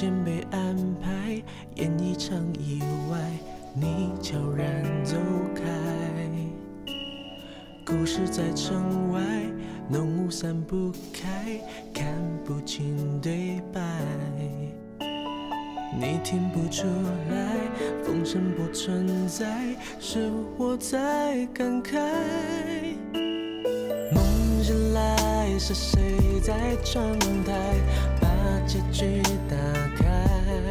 间被安排，演一场意外，你悄然走开。故事在城外，浓雾散不开，看不清对白。你听不出来，风声不存在，是我在感慨。梦醒来，是谁在窗台把结局打开？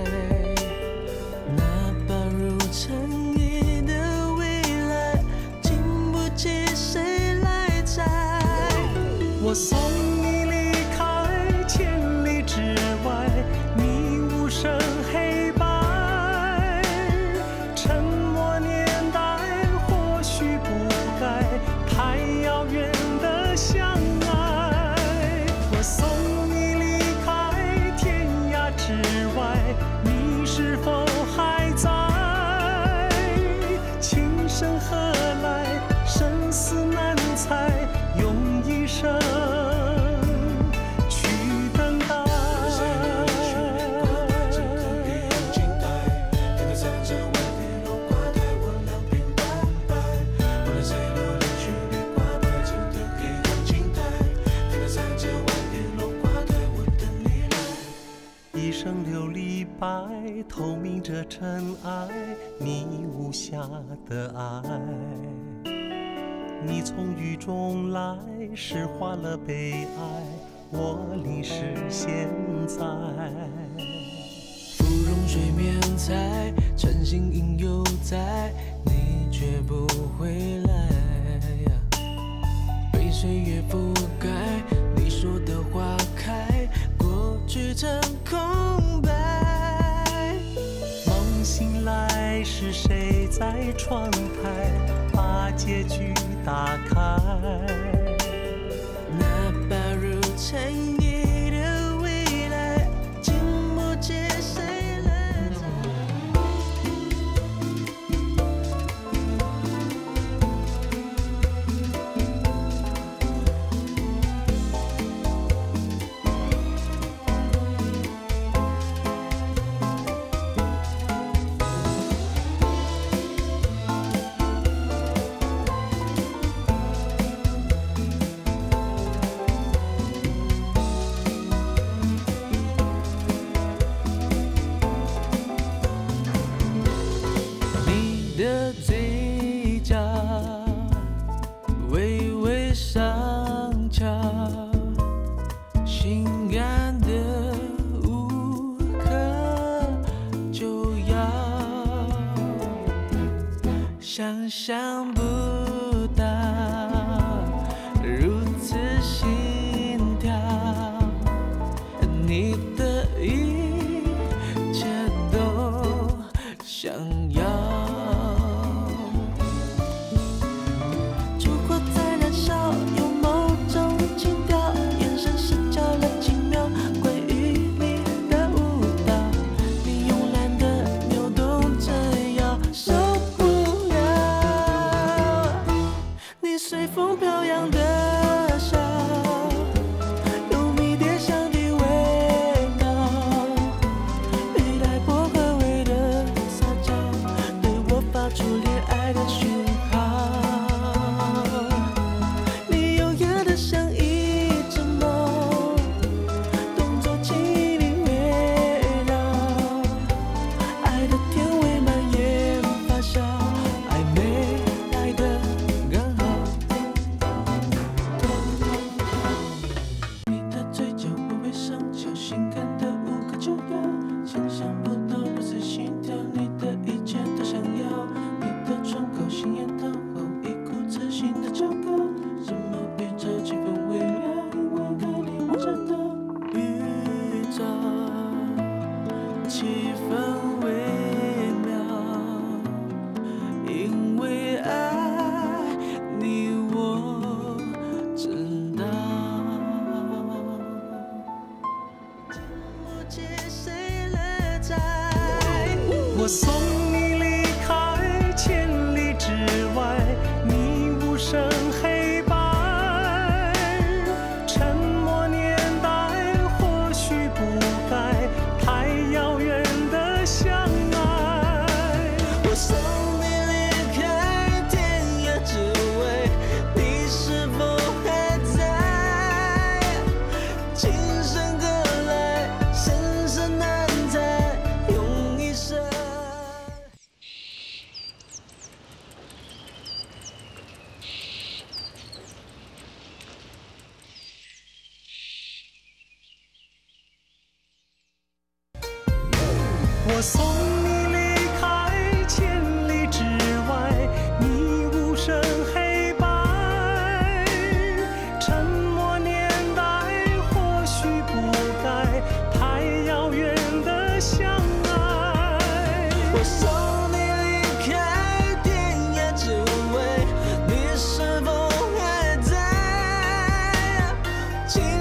那把如尘埃的未来，经不起谁来摘。我送你离开千里之外，你无声黑白，沉默年代或许不该太遥远的相爱。我送你离开天涯之外，你是否还在？情深何来，生死难猜，用一生去等待。一生琉璃白，透明着尘埃，你无瑕的爱。你从雨中来，诗化了悲哀，我淋湿现在。芙蓉水面采，晨星影犹在，你却不回来。被岁月覆盖，你说的花开，过去成空白。梦醒来，是谁在窗台把结局打开？那把如尘埃的未来，经不起谁来摘。你的嘴角微微上翘，性感的无可救药，想象不到如此心跳，你的一切都想要。烛火在燃烧，有某种情调，眼神失焦了几秒，关于你的舞蹈，你慵懒的扭动着腰，受不了你随风飘扬的笑，有迷迭香的味道，雨带薄荷味的撒娇，对我发出恋爱的讯号。你优雅的像一只梦，动作轻易地围绕，爱的甜味蔓延发酵，暧昧来得刚好。你的嘴角微微上翘，性感的无可救药，想象不到如此心跳，你的一切都想要。你的窗口鲜艳透后，一股自信的骄傲，什么宇宙气氛微妙，因为跟你完成的宇宙气氛微妙，因为爱你我知道。经不起谁来摘。我送你离开千里之外，你无声黑白，沉默年代或许不该太遥我送你离开千里之外，你无声黑白，沉默年代或许不该太遥远的相爱。我送你离开天涯之外，你是否还在？